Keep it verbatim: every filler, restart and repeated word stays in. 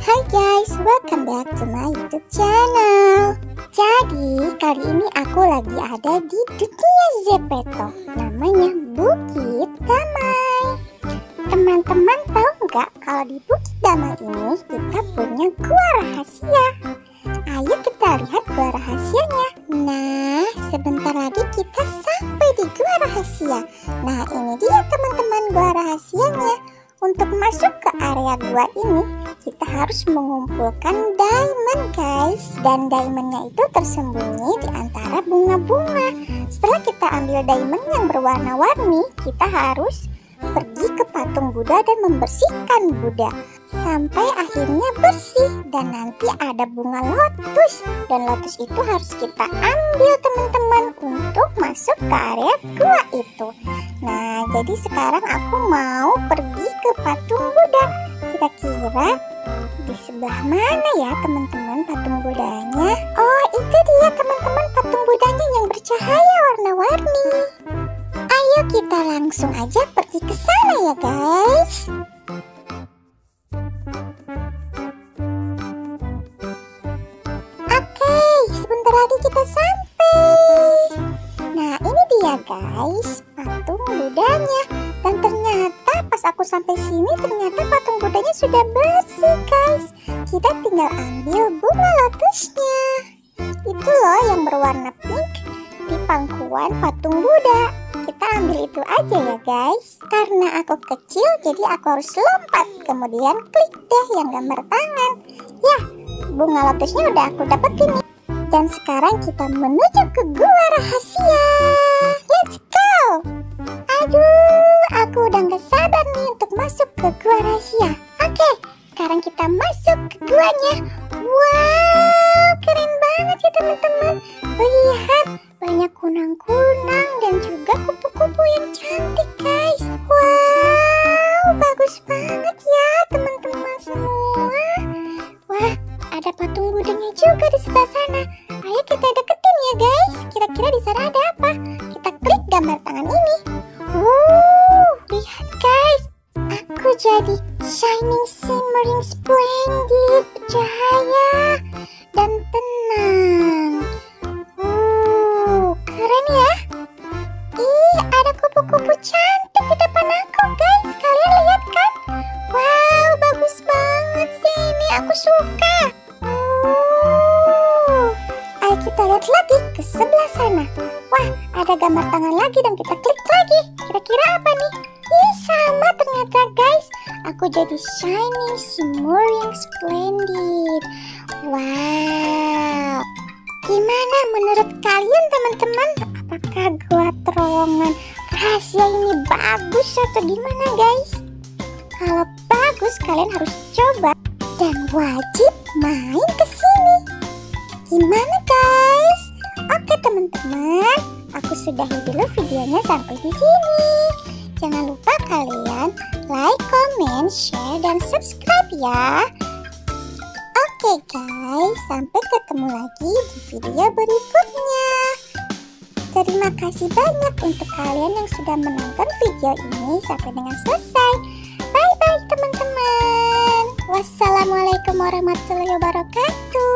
Hai guys, welcome back to my YouTube channel. Jadi kali ini aku lagi ada di dunia Zepeto, namanya Bukit Damai. Teman-teman tahu nggak kalau di Bukit Damai ini kita punya gua rahasia? Ayo kita lihat gua rahasianya. Nah, sebentar lagi kita sampai di gua rahasia. Nah, ini dia teman-teman gua rahasianya. Untuk masuk ke area gua ini, kita harus mengumpulkan diamond guys. Dan diamondnya itu tersembunyi di antara bunga-bunga. Setelah kita ambil diamond yang berwarna-warni, kita harus pergi ke patung Buddha dan membersihkan Buddha sampai akhirnya bersih. Dan nanti ada bunga lotus, dan lotus itu harus kita ambil teman-teman untuk masuk ke area gua itu. Nah, jadi sekarang aku mau pergi ke patung Buddha. Kira-kira di sebelah mana ya teman-teman patung Buddhanya? Oh, itu dia teman-teman patung Buddhanya yang bercahaya warna-warni. Ayo kita langsung aja pergi ke sana ya guys. Oke, sebentar lagi kita sampai. Nah, ini dia guys patung Buddhanya. Dan ternyata pas aku sampai sini ternyata patung Buddhanya sudah bersih guys. Kita tinggal ambil bunga lotusnya. Itu loh yang berwarna pink di pangkuan patung Buddha. Kita ambil itu aja ya guys. Karena aku kecil jadi aku harus lompat. Kemudian klik deh yang gambar tangan. Ya, bunga lotusnya udah aku dapetin nih. Dan sekarang kita menuju ke gua rahasia. Let's go. Aduh, aku udah gak sabar nih untuk masuk ke gua rahasia. Oke, sekarang kita masuk ke guanya. Wow, keren banget ya teman-teman. Lihat, banyak kunang-kunang dan juga kupu-kupu yang cantik guys. Wow, bagus banget ya teman-teman semua. Wah, ada patung Buddhanya juga di sebelah sana. Ayo kita deketin ya guys. Kira-kira di sana ada apa? Kita klik gambar tangan ini. Wow, lihat guys. Aku jadi shining, shimmering, splendid, bercahaya dan tenang. Wow, keren ya. Ih, ada kupu-kupu cantik di depan aku guys. Kalian lihat kan? Wow, bagus banget sih ini. Aku suka. Oh, ayo kita lihat lagi ke sebelah sana. Wah, ada gambar tangan lagi dan kita klik lagi. Kira-kira apa nih? Ih, sama ternyata guys. Aku jadi shining, shimmering, splendid. Wow. Gimana menurut kalian teman-teman? Apakah gua terowongan rahasia ini bagus atau gimana guys? Kalau bagus kalian harus coba dan wajib main ke sini. Gimana guys? Oke teman-teman, aku sudahi dulu videonya sampai di sini. Jangan lupa kalian like, comment, share, dan subscribe ya. Oke guys, sampai ketemu lagi di video berikutnya. Terima kasih banyak untuk kalian yang sudah menonton video ini sampai dengan selesai. Bye bye teman-teman. Wassalamualaikum warahmatullahi wabarakatuh.